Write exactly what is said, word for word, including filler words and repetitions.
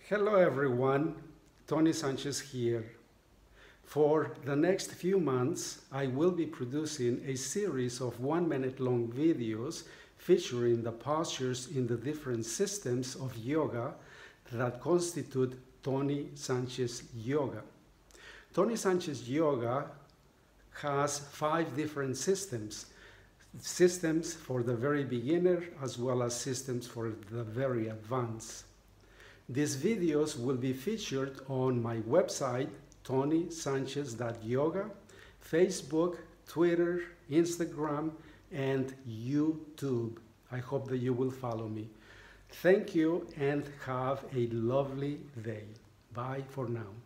Hello everyone, Tony Sanchez here. For the next few months, I will be producing a series of one minute long videos featuring the postures in the different systems of yoga that constitute Tony Sanchez Yoga. Tony Sanchez Yoga has five different systems. Systems for the very beginner as well as systems for the very advanced. These videos will be featured on my website, tony sanchez dot yoga, Facebook, Twitter, Instagram, and YouTube. I hope that you will follow me. Thank you and have a lovely day. Bye for now.